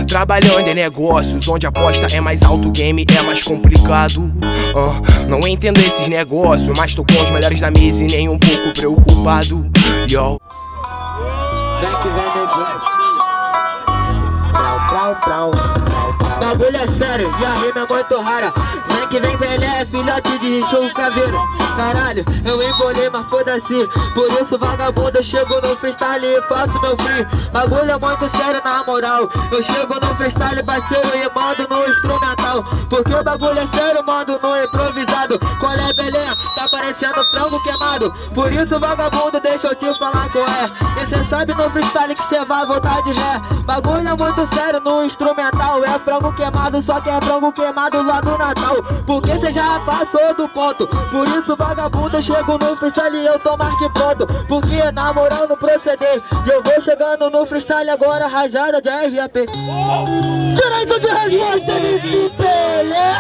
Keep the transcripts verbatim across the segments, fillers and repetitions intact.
Trabalhando em negócios onde a aposta é mais alto, o game é mais complicado. uh, Não entendo esses negócios, mas tô com os melhores da mesa e nem um pouco preocupado. Yo. Vem que vem negócio. Trau, trau, trau. Bagulho é sério e a rima é muito rara. Vem que vem Pelé, filhote de show caveira. Caralho, eu embolei, mas foda-se. Por isso vagabundo, eu chego no freestyle e faço meu free. Bagulho é muito sério na moral. Eu chego no freestyle, parceiro, e mando no instrumental. Porque o bagulho é sério, mando no improvisado. Qual é, Pelé? Tá parecendo frango queimado. Por isso vagabundo, deixa eu te falar qual é. E cê sabe no freestyle que cê vai voltar de ré. Bagulho é muito sério no instrumental. É frango queimado, só que é frango queimado lá do Natal. Porque cê já passou do ponto. Por isso vagabundo, eu chego no freestyle e eu tô mais que pronto. Porque na moral no proceder, e eu vou chegando no freestyle agora, rajada de R A P. Direito de resposta, M C Pelé.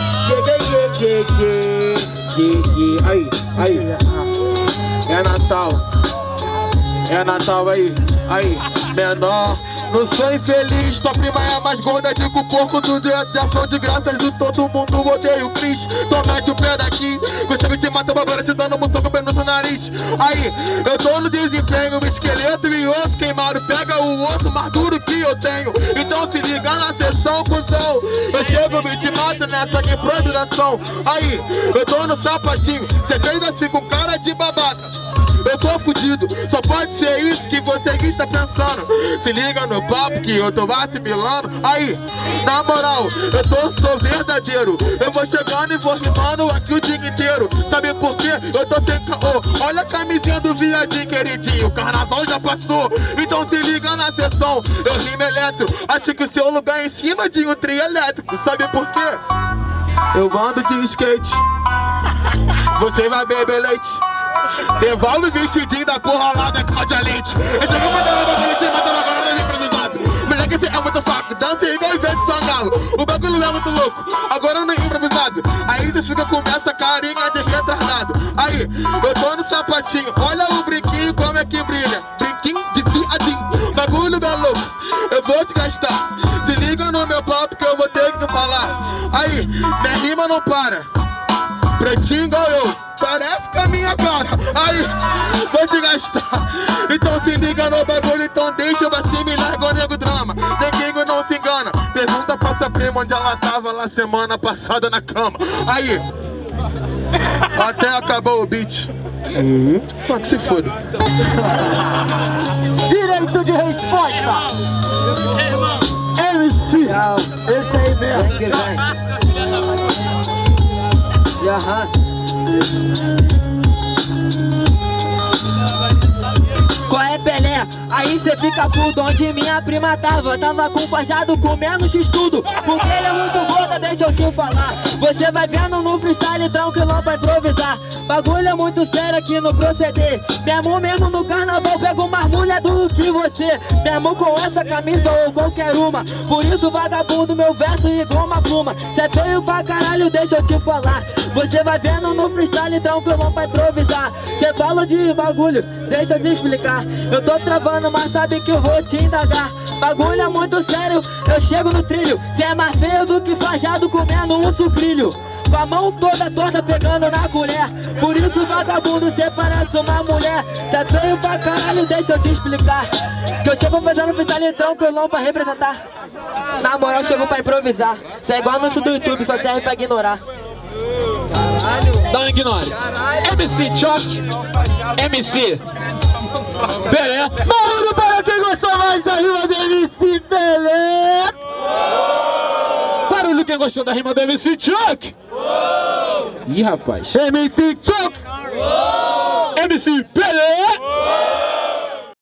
Aí, aí. É Natal. É Natal aí, aí, menor. Não sou infeliz, tua prima é mais gorda de que o porco do dia de ação de graças de todo mundo odeia o Cris. Tomate o pé daqui, consigo te matar agora te dando um soco bem no seu nariz. Aí, eu tô no desempenho, esqueleto e osso queimado, pega o osso mais duro que eu tenho. Então se liga na sessão, cuzão. Eu chego e te mato nessa aqui duração. Aí, eu tô no sapatinho, cê fez assim com cara de babaca. Eu tô fudido, só pode ser isso que você está pensando. Se liga no papo que eu tô assimilando. Aí, na moral, eu tô, sou verdadeiro. Eu vou chegando e vou rimando aqui o dia inteiro. Sabe por quê? Eu tô sem caô. Olha a camisinha do viadinho, queridinho. O carnaval já passou, então se liga na sessão. Eu rimo eletro, acho que o seu lugar é em cima de um trio elétrico. Sabe por quê? Eu ando de skate, você vai beber leite. Devolve o vestidinho da porra lá da Cláudia Leite. Esse aqui mandando bagulho de matando agora no improvisado. Moleque, esse é muito fraco, dança igual o Ivete Sangalo. O bagulho é muito louco, agora no improvisado. Aí você fica com essa carinha de retardado. Aí, eu tô no sapatinho, olha o brinquinho como é que brilha. Brinquinho de viadinho, bagulho é louco, eu vou te gastar. Se liga no meu papo que eu vou ter que falar. Aí, minha rima não para. Pretinho igual eu, parece com a minha cara. Aí, vou te gastar. Então se liga no bagulho, então deixa eu assimilar igual nego drama. Neguinho não se engana. Pergunta pra sua prima onde ela tava lá semana passada na cama. Aí, até acabou o beat. Uhum. Pô, que se foda. Direito de resposta. M C. Esse aí mesmo. Vem que vem. Aham. Qual é, Pelé? Aí cê fica puto onde minha prima tava. Tava com fajado comendo x-tudo. Porque ele é muito gorda, deixa eu te falar. Você vai vendo no freestyle tranquilão pra improvisar. Bagulho é muito sério aqui no proceder. Mesmo mesmo no carnaval pego mais mulher do que você. Mesmo com essa camisa ou qualquer uma. Por isso vagabundo, meu verso igual uma pluma. Cê é feio pra caralho, deixa eu te falar. Você vai vendo no freestyle tranquilão pra improvisar. Cê fala de bagulho, deixa eu te explicar. Eu tô travando, mas sabe que eu vou te indagar. Bagulho é muito sério, eu chego no trilho. Cê é mais feio do que fajado comendo um sucrilho. Com a mão toda torta pegando na colher. Por isso vagabundo, cê parece uma mulher. Cê é feio pra caralho, deixa eu te explicar. Que eu chego fazendo freestyle tranquilão pra representar. Na moral, chego pra improvisar. Cê é igual anúncio do YouTube, só serve pra ignorar. Não ignore. M C Choque, M C Pelé. Barulho para quem gostou mais da rima do M C Pelé. Barulho quem gostou da rima do M C Choque. Ih, rapaz. M C Choque, M C Pelé.